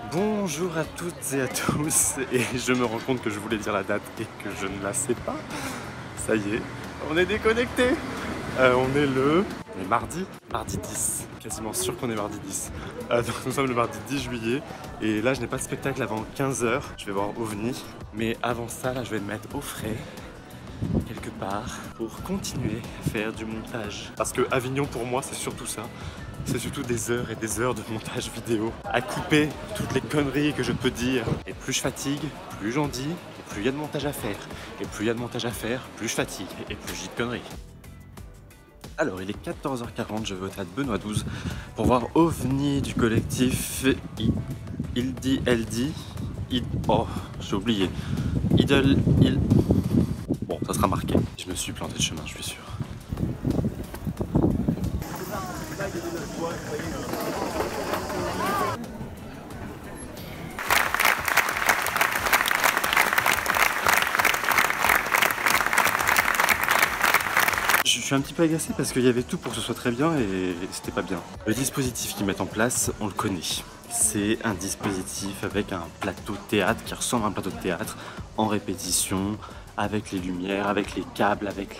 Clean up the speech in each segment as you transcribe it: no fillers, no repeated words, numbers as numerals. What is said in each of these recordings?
Bonjour à toutes et à tous, et je me rends compte que je voulais dire la date et que je ne la sais pas. Ça y est, on est déconnecté. On est mardi 10, quasiment sûr qu'on est mardi 10. Donc nous sommes le mardi 10 juillet, et là je n'ai pas de spectacle avant 15 h, je vais voir OVNI. Mais avant ça, là je vais me mettre au frais, quelque part, pour continuer à faire du montage. Parce que Avignon pour moi c'est surtout ça. C'est surtout des heures et des heures de montage vidéo à couper toutes les conneries que je peux dire. Et plus je fatigue, plus j'en dis, et plus il y a de montage à faire. Et plus il y a de montage à faire, plus je fatigue, et plus je dis de conneries. Alors, il est 14h40, je vais au théâtre Benoît XII pour voir OVNI du collectif Il dit, elle dit. Oh, j'ai oublié. Bon, ça sera marqué. Je me suis planté de chemin, je suis sûr. Je suis un petit peu agacé parce qu'il y avait tout pour que ce soit très bien et c'était pas bien. Le dispositif qu'ils mettent en place, on le connaît. C'est un dispositif avec un plateau de théâtre qui ressemble à un plateau de théâtre en répétition, avec les lumières, avec les câbles, avec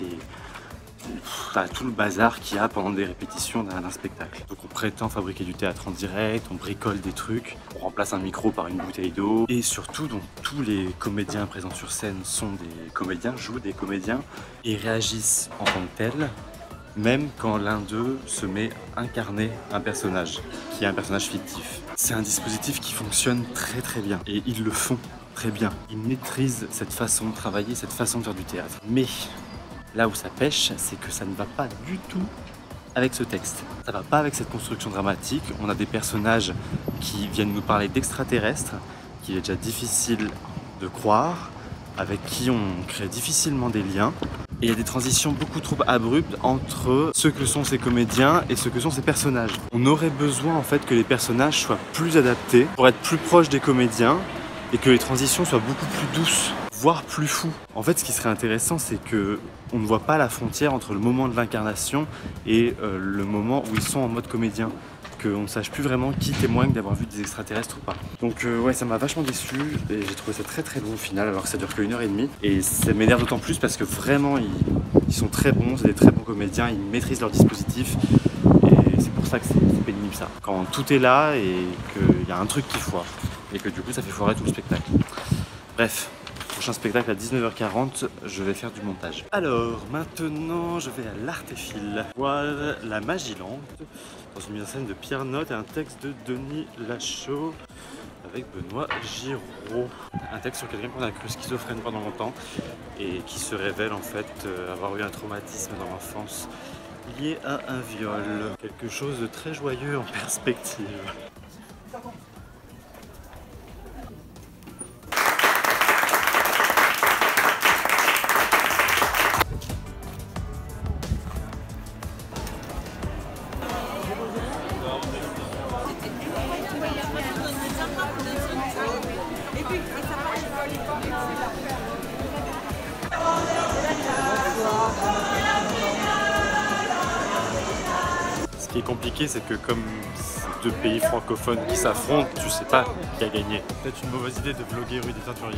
tout le bazar qu'il y a pendant des répétitions d'un spectacle. Donc on prétend fabriquer du théâtre en direct, on bricole des trucs, on remplace un micro par une bouteille d'eau. Et surtout, donc, tous les comédiens présents sur scène sont des comédiens, jouent des comédiens et réagissent en tant que tels, même quand l'un d'eux se met à incarner un personnage, qui est un personnage fictif. C'est un dispositif qui fonctionne très très bien et ils le font très bien. Ils maîtrisent cette façon de travailler, cette façon de faire du théâtre. Mais là où ça pêche, c'est que ça ne va pas du tout avec ce texte. Ça va pas avec cette construction dramatique. On a des personnages qui viennent nous parler d'extraterrestres, qu'il est déjà difficile de croire, avec qui on crée difficilement des liens. Et il y a des transitions beaucoup trop abruptes entre ce que sont ces comédiens et ce que sont ces personnages. On aurait besoin en fait que les personnages soient plus adaptés pour être plus proches des comédiens et que les transitions soient beaucoup plus douces, voire plus fous. En fait, ce qui serait intéressant, c'est que on ne voit pas la frontière entre le moment de l'incarnation et le moment où ils sont en mode comédien. Qu'on ne sache plus vraiment qui témoigne d'avoir vu des extraterrestres ou pas. Donc ouais, ça m'a vachement déçu et j'ai trouvé ça très très long au final, alors que ça dure que 1h30. Et ça m'énerve d'autant plus parce que vraiment ils sont très bons, c'est des très bons comédiens, ils maîtrisent leur dispositif. Et c'est pour ça que c'est pénible ça. Quand tout est là et qu'il y a un truc qui foire. Et que du coup ça fait foirer tout le spectacle. Bref. Prochain spectacle à 19h40, je vais faire du montage. Alors, maintenant, je vais à l'Artéfil voir La Magilante, dans une mise en scène de Pierre Note et un texte de Denis Lachaud avec Benoît Giraud. Un texte sur quelqu'un qu'on a cru schizophrène pendant longtemps et qui se révèle en fait avoir eu un traumatisme dans l'enfance lié à un viol. Quelque chose de très joyeux en perspective. Ce qui est compliqué, c'est que comme c'est deux pays francophones qui s'affrontent, tu sais pas qui a gagné. Peut-être une mauvaise idée de vlogger rue des Teinturiers.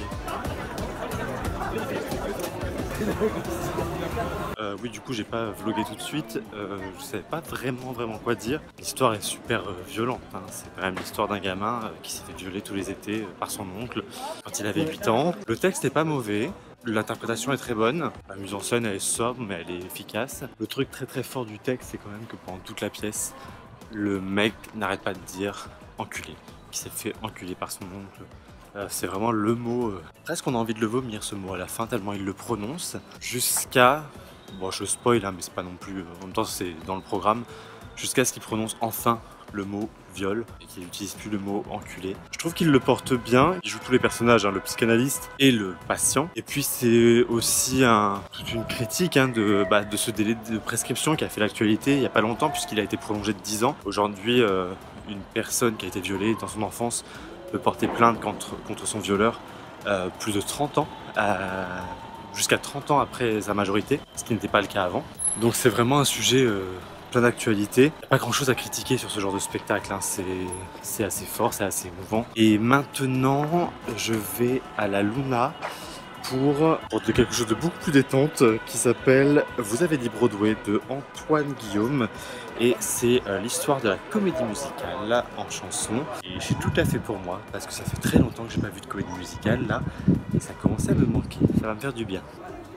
Oui, du coup, j'ai pas vlogué tout de suite. Je savais pas vraiment quoi dire. L'histoire est super violente. Hein. C'est quand même l'histoire d'un gamin qui s'est fait violer tous les étés par son oncle quand il avait 8 ans. Le texte est pas mauvais. L'interprétation est très bonne. La mise en scène, elle est sobre, mais elle est efficace. Le truc très fort du texte, c'est quand même que pendant toute la pièce, le mec n'arrête pas de dire enculé, qui s'est fait enculer par son oncle. C'est vraiment le mot. Presque on a envie de le vomir ce mot à la fin, tellement il le prononce. Jusqu'à. Bon, je spoil, hein, mais c'est pas non plus. En même temps, c'est dans le programme. Jusqu'à ce qu'il prononce enfin le mot viol et qu'il n'utilise plus le mot enculé. Je trouve qu'il le porte bien. Il joue tous les personnages, hein, le psychanalyste et le patient. Et puis c'est aussi toute une critique hein, de ce délai de prescription qui a fait l'actualité il n'y a pas longtemps puisqu'il a été prolongé de 10 ans. Aujourd'hui, une personne qui a été violée dans son enfance peut porter plainte contre son violeur plus de 30 ans, jusqu'à 30 ans après sa majorité, ce qui n'était pas le cas avant. Donc c'est vraiment un sujet plein d'actualités. Pas grand chose à critiquer sur ce genre de spectacle, hein. C'est assez fort, c'est assez émouvant. Et maintenant, je vais à la Luna pour quelque chose de beaucoup plus détente qui s'appelle Vous avez dit Broadway de Antoine Guillaume. Et c'est l'histoire de la comédie musicale en chanson. Et c'est tout à fait pour moi parce que ça fait très longtemps que j'ai pas vu de comédie musicale là. Et ça commençait à me manquer, ça va me faire du bien.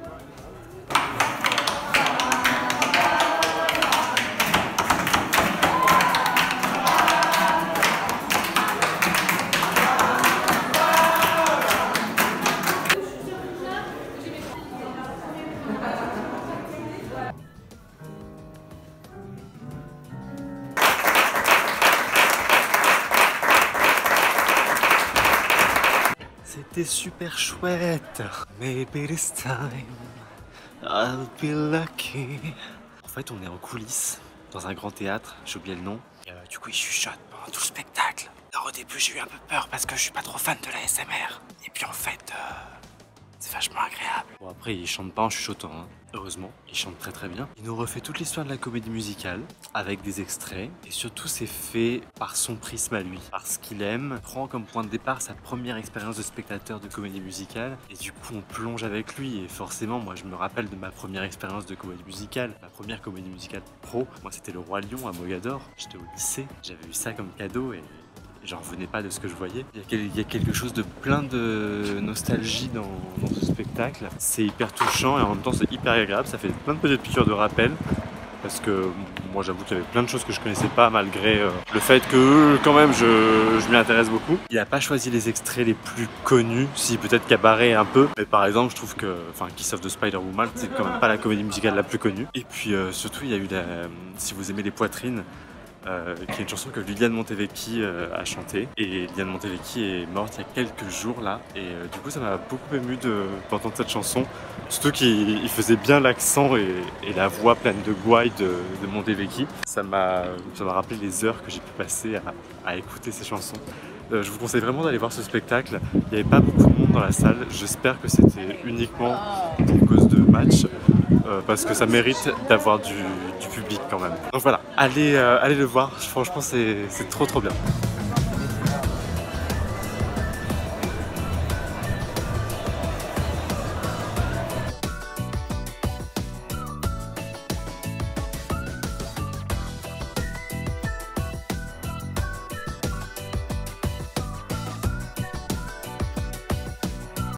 C'était super chouette. Maybe this time I'll be lucky. En fait, on est en coulisses dans un grand théâtre, j'ai oublié le nom. Et du coup, il chuchote pendant tout le spectacle. Alors au début, j'ai eu un peu peur parce que je suis pas trop fan de la SMR. Et puis en fait, c'est vachement agréable. Bon, après, il chante pas en chuchotant, hein. Heureusement, il chante très très bien. Il nous refait toute l'histoire de la comédie musicale avec des extraits. Et surtout, c'est fait par son prisme à lui. Parce qu'il aime, prend comme point de départ sa première expérience de spectateur de comédie musicale. Et du coup, on plonge avec lui. Et forcément, moi, je me rappelle de ma première expérience de comédie musicale. Ma première comédie musicale pro. Moi, c'était Le Roi Lion à Mogador. J'étais au lycée. J'avais eu ça comme cadeau et j'en revenais pas de ce que je voyais. Il y a quelque chose de plein de nostalgie dans ce spectacle. C'est hyper touchant et en même temps c'est hyper agréable. Ça fait plein de petites piqûres de rappel. Parce que moi j'avoue qu'il y avait plein de choses que je connaissais pas malgré le fait que quand même je m'y intéresse beaucoup. Il n'a pas choisi les extraits les plus connus, si peut-être Cabaret un peu. Mais par exemple je trouve que Kiss of the Spider-Woman c'est quand même pas la comédie musicale la plus connue. Et puis surtout il y a eu si vous aimez les poitrines, qui est une chanson que Liliane Montevecchi a chantée. Et Liliane Montevecchi est morte il y a quelques jours là. Et du coup ça m'a beaucoup ému d'entendre cette chanson. Surtout qu'il faisait bien l'accent et la voix pleine de gouaille de Montevecchi. Ça m'a rappelé les heures que j'ai pu passer à écouter ces chansons. Je vous conseille vraiment d'aller voir ce spectacle. Il n'y avait pas beaucoup de monde dans la salle. J'espère que c'était uniquement pour cause de match. Parce que ça mérite d'avoir du public quand même. Donc voilà, allez le voir, franchement c'est trop bien.